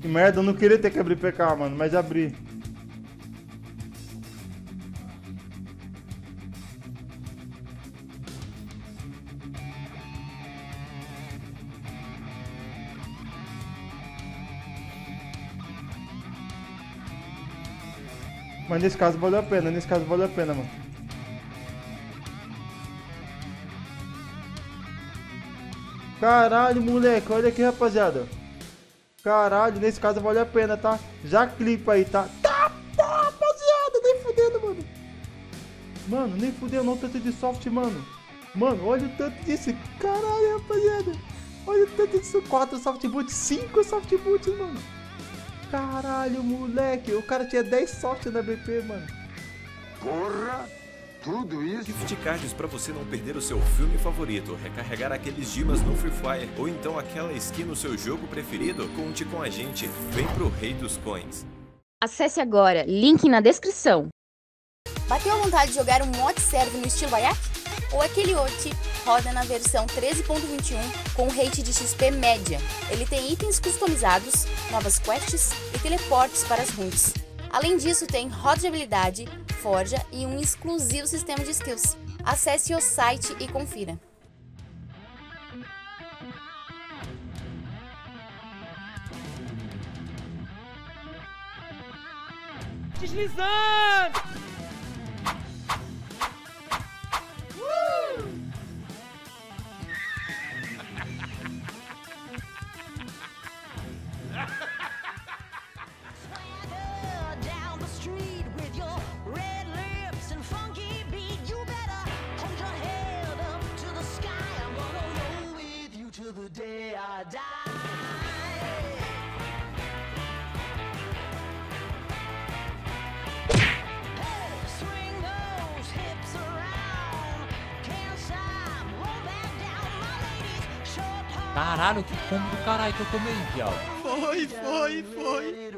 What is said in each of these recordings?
Que merda, eu não queria ter que abrir PK, mano, mas abri. Mas nesse caso valeu a pena, mano. Caralho, moleque, olha aqui, rapaziada. Caralho, nesse caso valeu a pena, tá? Já clipa aí, tá? Tá, rapaziada, nem fudendo, mano. Mano, nem fudeu não, tanto de soft, mano. Mano, olha o tanto disso. Caralho, rapaziada. Olha o tanto disso. 4 soft boots, 5 soft boots, mano. Caralho, moleque. O cara tinha 10 soft na BP, mano. Porra! Tudo isso? Gift cards para você não perder o seu filme favorito, recarregar aqueles dimas no Free Fire ou então aquela skin no seu jogo preferido? Conte com a gente. Vem pro Rei dos Coins. Acesse agora, link na descrição. Bateu a vontade de jogar um mod server no estilo Ayak? O Aquele Ot roda na versão 13.21 com rate de XP média. Ele tem itens customizados, novas quests e teleportes para as runes. Além disso, tem roda de habilidade, forja e um exclusivo sistema de skills. Acesse o site e confira. Deslizando! Caralho, que combo do caralho que eu tomei, viado. Foi.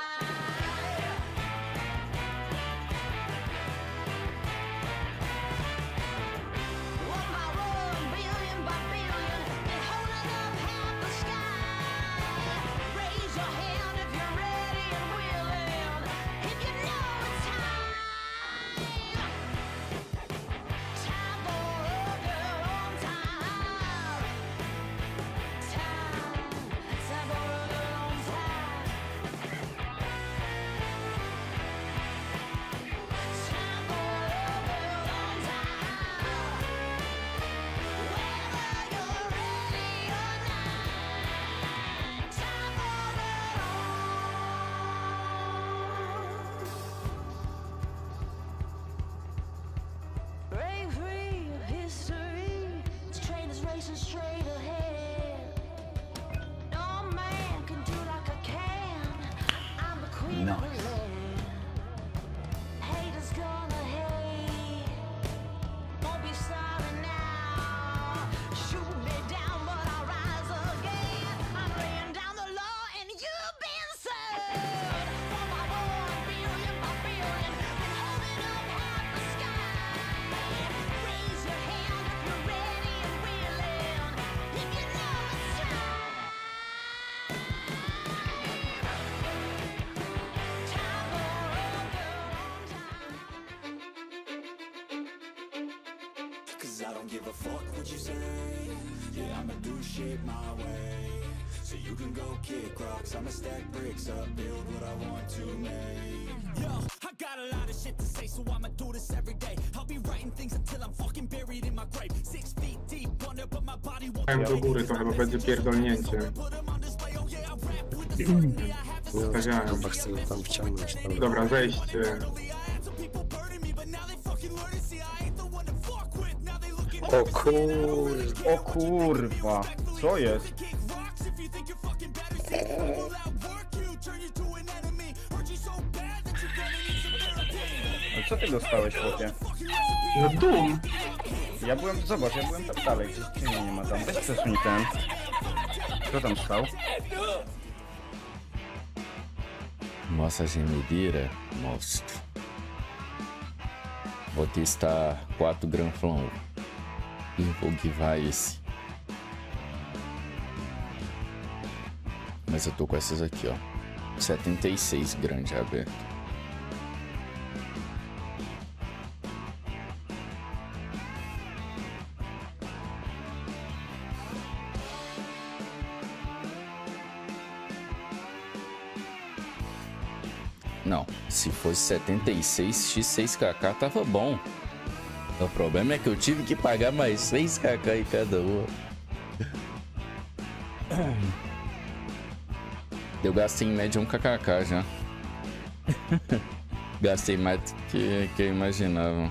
I don't give a fuck what you say. Yeah, I'ma do shit my way. So you can go kick rocks, I'ma stack bricks up, build what I want to make. Yo, I got a lot of shit to say, so I'ma do this every day. I'll be writing things until I'm fucking buried in my grave. 6 feet deep under, but my body won't. Do góry to chyba będzie pierdolnięcie. Stawiałem. Chcę go tam wciągnąć. Dobra, wejście. O kurwa, co jest? A co ty dostałeś, chłopie? No dum! Ja byłem, zobacz, ja byłem tam dalej, gdzieś nie ma tam. Weź przesuń ten. Kto tam stał? Nossa gemedeira, monstro. Vou testar 4 granflão. E vou guivar esse. Mas eu tô com essas aqui, ó. 76 grande aberto. Não, se fosse 76 x6kk tava bom. O problema é que eu tive que pagar mais 6kk em cada uma. Eu gastei em média 1kk já. Gastei mais do que eu imaginava.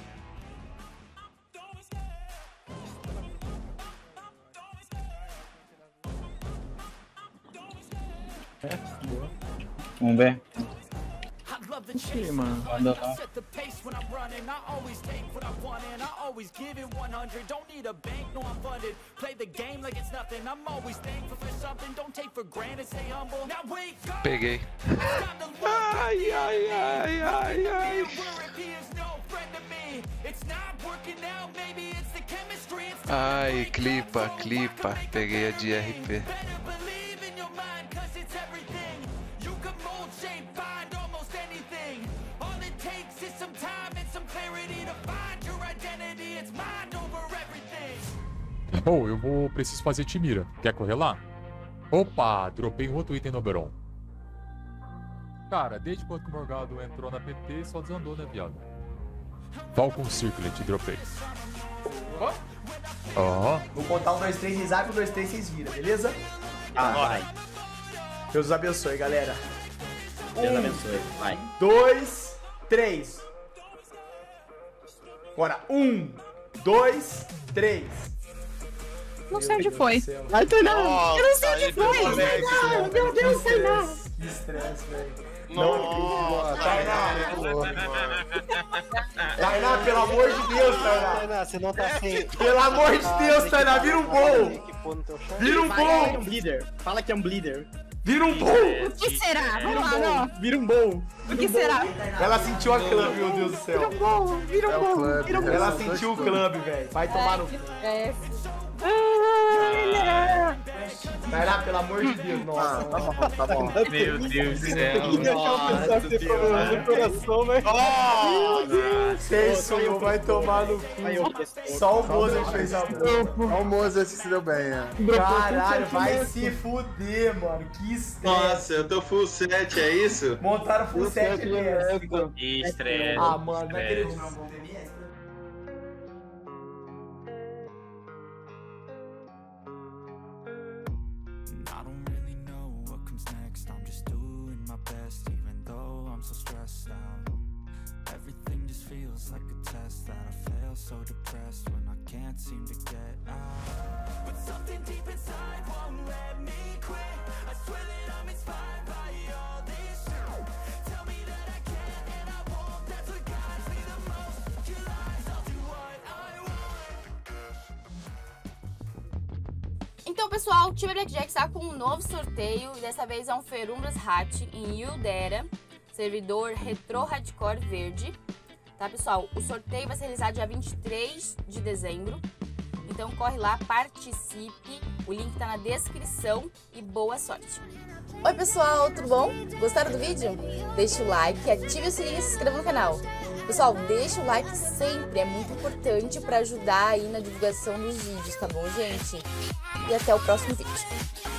Vamos ver. Sim, mano. Peguei. Ai, ai, ai, ai, ai. Ai, clipa, clipa. Peguei a de RP. Oh, preciso fazer Timira. Quer correr lá? Opa, dropei um outro item no Oberon. Cara, desde quando o Morgado entrou na PT, só desandou, né, viado? Falcon Circlet, dropei. Ó. Vou contar 1, 2, 3, risar, 1, 2, 3, vocês viram, beleza? Vai. Deus os abençoe, galera. Deus abençoe. Vai. 2, 3. Bora. 1, 2, 3. Não sei onde foi. Ai, Tainá! Eu não sei onde foi! Tainá! Meu Deus, Tainá! Que estresse, velho. Nossa, Tainá, pelo amor de Deus, Tainá! Tainá, você não tá sem. Pelo amor de Deus, Tainá, vira um bom! Vira um bom! Fala que é um bleeder. Vira um bom! O que será? Vamos lá, não. Vira um bom! O que será? Ela sentiu a clube, meu Deus do céu. Vira um bom, vira um bom, vira um bom. Ela sentiu o clube, velho. Vai tomar no. Tainá, pelo amor de Deus, nossa. Tá bom. Meu Deus do céu. Sem sonho, vai tomar no cu. Só o Mozart fez a boa. Só o Mozart se deu bem, é. Caralho, vai se fuder, mano. Que estresse. Nossa, eu tô full set, é isso? Montaram full set mesmo. Estresse. Ah, mano, não acredito. I don't really know what comes next. I'm just doing my best, even though I'm so stressed out. Everything just feels like a test that I fail, so depressed when I can't seem to get out. But something deep inside won't let me quit. I swear that I'm inspired by all this shit. Tell me that I can and I won't. That's what guides me the most. Your lies, I'll do what I want. Então, pessoal, o time Blackjack está com um novo sorteio e dessa vez é um Ferumbras Hat em Yildera, servidor Retro Hardcore Verde. Tá, pessoal? O sorteio vai ser realizado dia 23 de dezembro. Então corre lá, participe. O link tá na descrição e boa sorte. Oi, pessoal, tudo bom? Gostaram do vídeo? Deixa o like, ative o sininho e se inscreva no canal. Pessoal, deixa o like sempre, é muito importante para ajudar aí na divulgação dos vídeos, tá bom, gente? E até o próximo vídeo.